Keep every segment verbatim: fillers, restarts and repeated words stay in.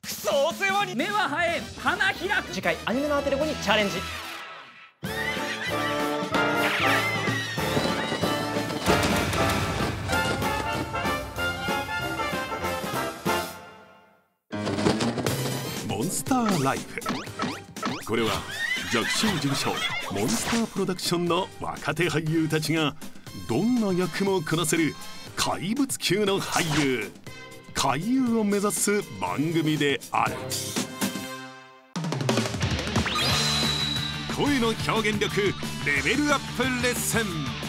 くそお世話に。目は生え花開く。次回アニメのアテレコにチャレンジ。 モンスターライフ。これは弱小事務所モンスタープロダクションの若手俳優たちがどんな役もこなせる怪物級の俳優怪優を目指す番組である。声の表現力レベルアップレッスン。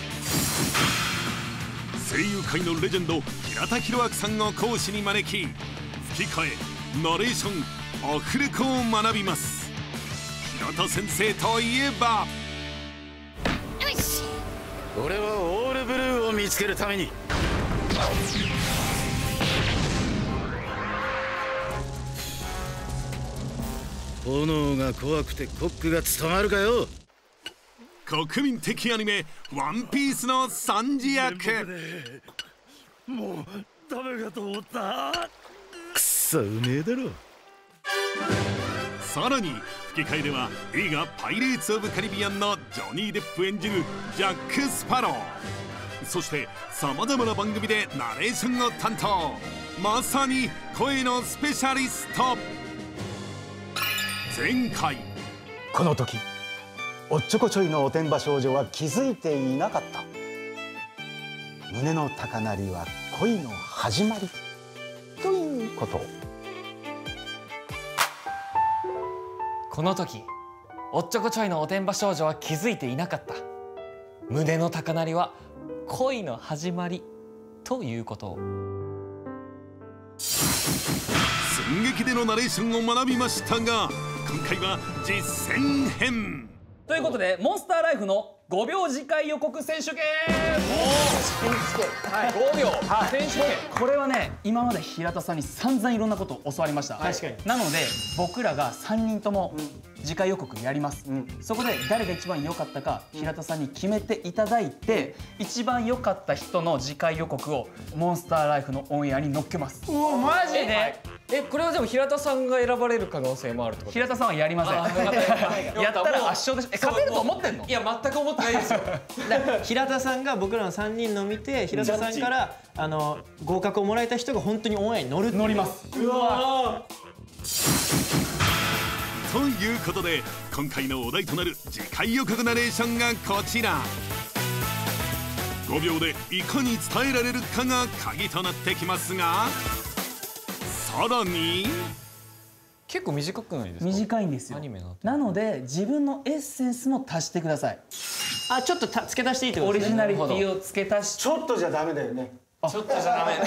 声優界のレジェンド平田博明さんを講師に招き、吹き替えナレーションアフレコを学びます。平田先生といえば、 よし、俺はオールブルーを見つけるために炎が怖くてコックが務まるかよ。 国民的アニメワンピースのサンジ役。 もうダメかと思った。くっそうめえだろ。 さらに吹き替えでは映画「パイレーツ・オブ・カリビアン」のジョニー・デップ演じるジャック・スパロー、そしてさまざまな番組でナレーションを担当、まさに声のスペシャリスト。前回この時おっちょこちょいのおてんば少女は気づいていなかった。胸の高鳴りは恋の始まりということを。 この時おっちょこちょいのおてんば少女は気づいていなかった。胸の高鳴りは恋の始まりということを。 寸劇でのナレーションを学びましたが、今回は実践編ということで、モンスターライフのごびょう次回予告選手権。はい、ごびょう選手権。これはね、今まで平田さんに散々いろんなことを教わりました。確かに。なので僕らがさんにんとも次回予告やります、うん、そこで誰が一番良かったか平田さんに決めていただいて、一番良かった人の次回予告をモンスターライフのオンエアに乗っけます。 うわ、マジで、はい、え、これはでも平田さんが選ばれる可能性もあるってこと？ 平田さんはやりません。やったら圧勝でしょ。え、勝てると思ってんの？ いや、全く思ってないですよ。 平田さんが僕らのさんにんの見て、平田さんからあの合格をもらえた人が本当にオンエアに乗る。 乗ります。 うわということで、今回のお題となる次回予告ナレーションがこちら。ごびょうでいかに伝えられるかが鍵となってきますが、さらに結構短くないですか？ 短いんですよ。なので自分のエッセンスも足してください。 あ、ちょっと付け足していいってことですね。 オリジナリティを付け足し。 ちょっとじゃダメだよね。 ちょっとじゃダメ。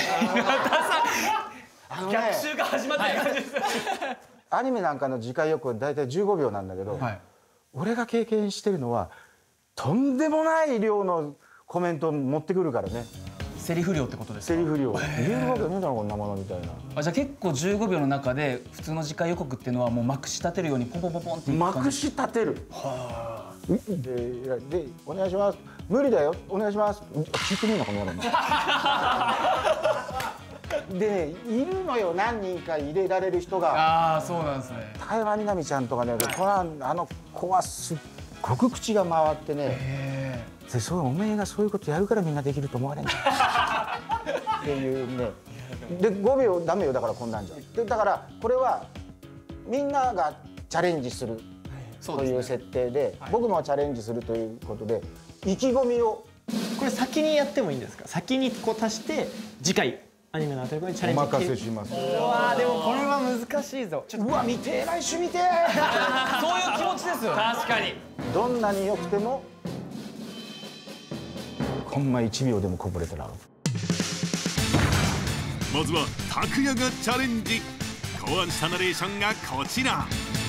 あのね、 逆襲が始まってる感じです。 アニメなんかの次回予告だいたいじゅうごびょうなんだけど、はい、俺が経験してるのはとんでもない量のコメントを持ってくるからね。 セリフ量ってことですか？ セリフ量言えるわけねえだろこんなものみたいな。 あ、じゃあ結構じゅうごびょうの中で普通の次回予告っていうのはもうまくし立てるようにポンポンポンポンっていく感じ。 まくし立てる。はあ。で、でお願いします。無理だよ。お願いします。聞いてみるのかな。で、いるのよ、何人か入れられる人が。 ああ、そうなんですね。 台湾みなみちゃんとかね、このあの子はすっごく口が回ってね。で、そう、おめえがそういうことやるからみんなできると思われんじゃんっていうね。で、ごびょうダメよ、だからこんなんじゃ。で、だからこれはみんながチャレンジするという設定で、僕もチャレンジするということで意気込みを。 これ先にやってもいいんですか？先にこう足して次回アニメのアテレコにチャレンジ。 お任せします。 うわー、でもこれは難しいぞ。 うわ、見てえ、来週見てえ。 そういう気持ちですよ。確かに。 どんなに良くてもコンマいちびょうでもこぼれたら。 まずは拓也がチャレンジ。考案したナレーションがこちら。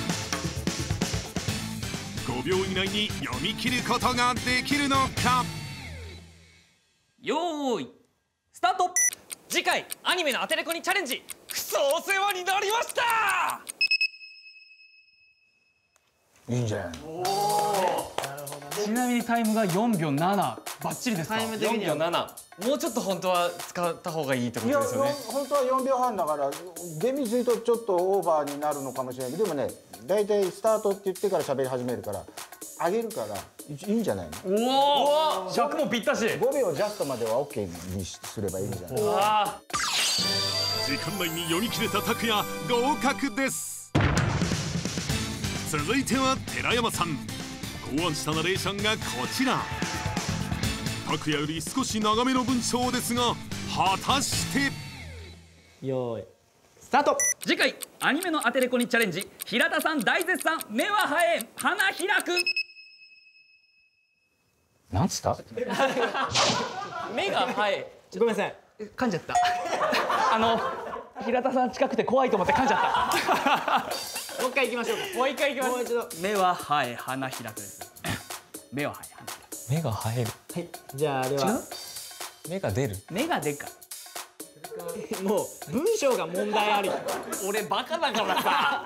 ごびょう以内に読み切ることができるのか。 よーいスタート。次回アニメのアテレコにチャレンジ。くそお世話になりました。 いいんじゃない。おー、なるほどね。 ちなみにタイムがよんびょうなな、バッチリですか？ よんびょうなな。もうちょっと本当は使った方がいいってこいやとですよね。 本当はよんびょうはんだから厳密に言うとちょっとオーバーになるのかもしれないけど、でもね大体スタートって言ってから喋り始めるから上げるからいいんじゃないの？ おお、尺もぴったし。 ごびょうジャストまでは オーケー にすればいいんじゃない？ わ時間内に読み切れた拓也合格です。続いては寺山さん。考案したナレーションがこちら。拓也より少し長めの文章ですが、果たしてよーいスタート。 次回アニメのアテレコにチャレンジ。平田さん大絶賛。目は生え花開く。 なんつった？ 目が生え。 ごめんなさい。 噛んじゃったあの平田さん近くて怖いと思って噛んじゃったもう一回行きましょうか。 もう一回いきます。 もう一度。 目は生え花開くです。目は生え花開く。 目が生える。 はい。じゃあでは目が出る。 目がでかい。 もう文章が問題あり。 俺バカだからさ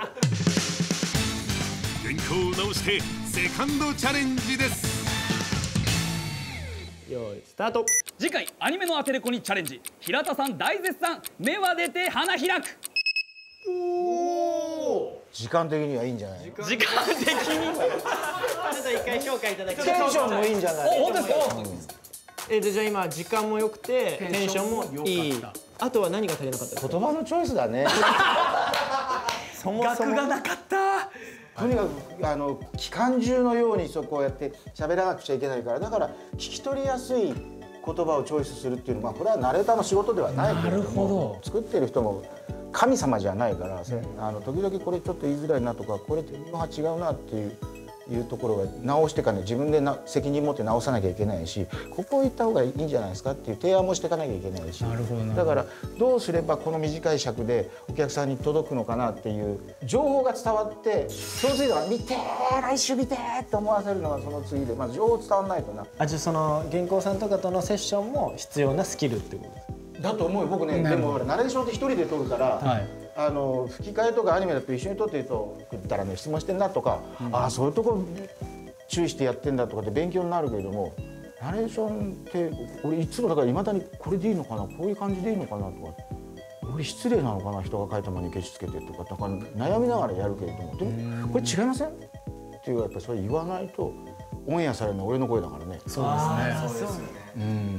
原稿を直してセカンドチャレンジです。 よーいスタート。 次回アニメのアテレコにチャレンジ。平田さん大絶賛。目は出て花開く。 時間的にはいいんじゃない？ 時間的にちょっと一回評価いただきます。 テンションもいいんじゃない？ お、本当ですか？ えー、じゃあ今時間も良くてテンションもいい。あとは何が足りなかったですか？ 言葉のチョイスだね。 そもそも額がなかった。 とにかくあの機関銃のようにそこをやって喋らなくちゃいけないから、だから聞き取りやすい言葉をチョイスするっていうのは、まあ、これはナレーターの仕事ではないけれども、作ってる人も神様じゃないから、あの時々これちょっと言いづらいなとか、これは違うなっていう。いうところが直してかね、自分でな責任持って直さなきゃいけないし、ここを言った方がいいんじゃないですかっていう提案もしていかなきゃいけないし、なるほど、だからどうすればこの短い尺でお客さんに届くのかなっていう情報が伝わって、その次は見てー来週見てーって思わせるのがその次で、まず情報伝わらないとな。 あ、じゃあその原稿さんとかとのセッションも必要なスキルってことですだと思うよ僕ね。でもナレーションって一人で撮るから、はい、あの吹き替えとかアニメだと一緒に撮ってると「くったらね質問してんな」とか、うん、ああそういうとこ注意してやってんだとかって勉強になるけれども、ナレーションって俺いつもだからいまだにこれでいいのかな、こういう感じでいいのかなとか、俺失礼なのかな人が書いた間にケチつけてとか、だから悩みながらやるけれども、でもこれ違いませんっていうやっぱりそれ言わないとオンエアされるのは俺の声だからね。 そうですね。そうですね。うん。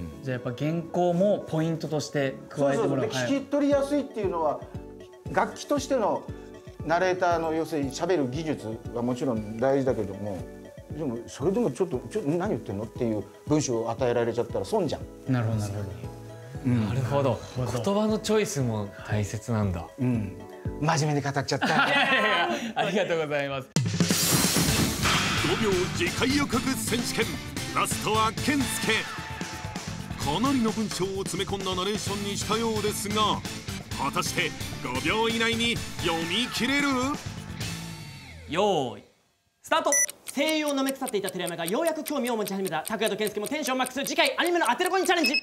じゃあやっぱ原稿もポイントとして加えてもらう。 聞き取りやすいっていうのは楽器としてのナレーターの要するに喋る技術はもちろん大事だけども、でもそれでもちょっとちょっと何言ってんのっていう文章を与えられちゃったら損じゃん。 なるほどなるほど。 うん、なるほど。言葉のチョイスも大切なんだ。 うん。真面目に語っちゃった。いやいやいやありがとうございます。 ごびょう次回予告選手権、ラストは健介。かなりの文章を詰め込んだナレーションにしたようですが、果たしてごびょう以内に読み切れる？ よーいスタート。 声優を舐め腐っていた寺山がようやく興味を持ち始めた拓也と健介もテンションマックス。次回アニメのアテレコにチャレンジ。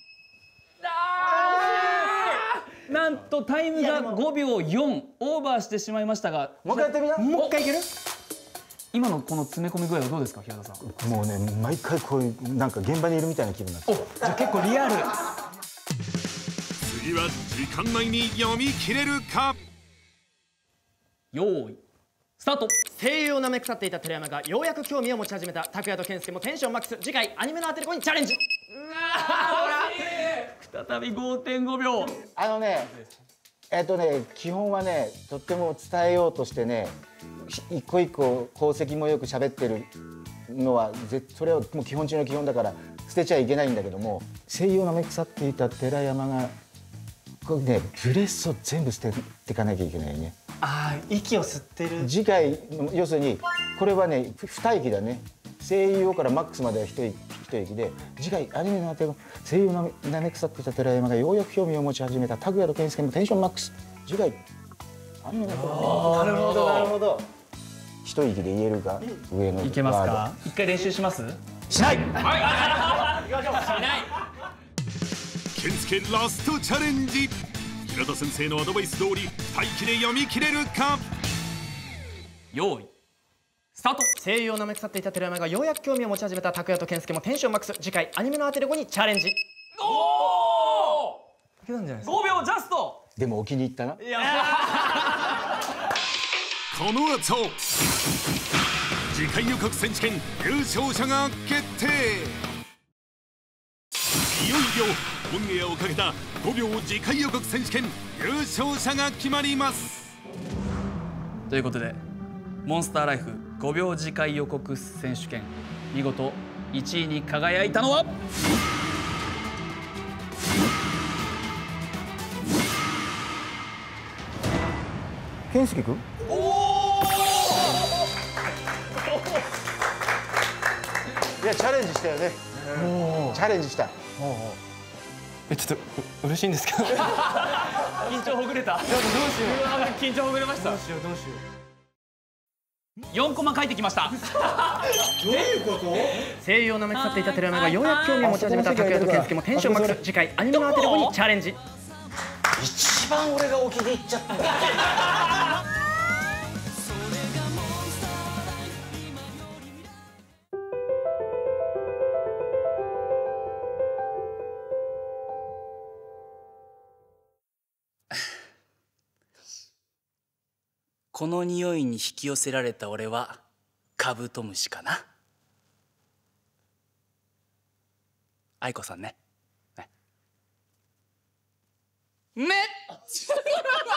なんとタイムがごびょうよんオーバーしてしまいましたが、 もう一回やってみな。 もう一回いける？今のこの詰め込み具合はどうですか平田さん？ もうね毎回こういうなんか現場にいるみたいな気分になって。 お、じゃあ結構リアル。 次は時間内に読み切れるか？ よーいスタート。 声優を舐め腐っていた寺山がようやく興味を持ち始めた拓也と健介もテンションマックス。次回アニメのアテレコにチャレンジ。 再び ごてんごびょう。 あのねえっとね基本はねとっても伝えようとしてね一個一個功績もよく喋ってるのはそれはもう基本中の基本だから捨てちゃいけないんだけども、声優を舐め腐っていた寺山がこれねブレスを全部捨てていかなきゃいけないね。 ああ息を吸ってる。 次回要するにこれはね二息だね。声優からマックスまでは一息一息で、次回アニメのアテレコ声優の舐め腐っていた寺山がようやく興味を持ち始めた拓也と健介もテンションマックス。次回アニメのアテレコ。 なるほどなるほど。 一息で言えるか上のいけますか？一回練習します？ しない。 はい。行きましょう。しない。 健介ラストチャレンジ。平田先生のアドバイス通り二息で読み切れるか？ よーいスタート。 声優をなめ腐っていた寺山がようやく興味を持ち始めた拓哉と健介もテンションマックス。次回アニメの当てる語にチャレンジ。 おお。 いけたんじゃないですか。 ごびょうジャスト。 でもお気に入ったな。 いやこの後次回予告選手権優勝者が決定。いよいよオンエアをかけたごびょう次回予告選手権優勝者が決まります。 ということでモンスターライフごびょう次回予告選手権見事いちいに輝いたのは健介君。いやチャレンジしたよね。チャレンジした。 え、ちょっとう嬉しいんですけど。 緊張ほぐれた。 どうしよう。 緊張ほぐれました。 どうしようどうしよう。 よんコマ書いてきました。 どういうこと？声優をなめ腐っていた寺山がようやく興味を持ち始めた拓哉と健介もテンションマックス。次回アニメの当てる語にチャレンジ。 一番俺がお気に入っちゃったんだ。 この匂いに引き寄せられた俺はカブトムシかな。愛子さんね。ね。めっ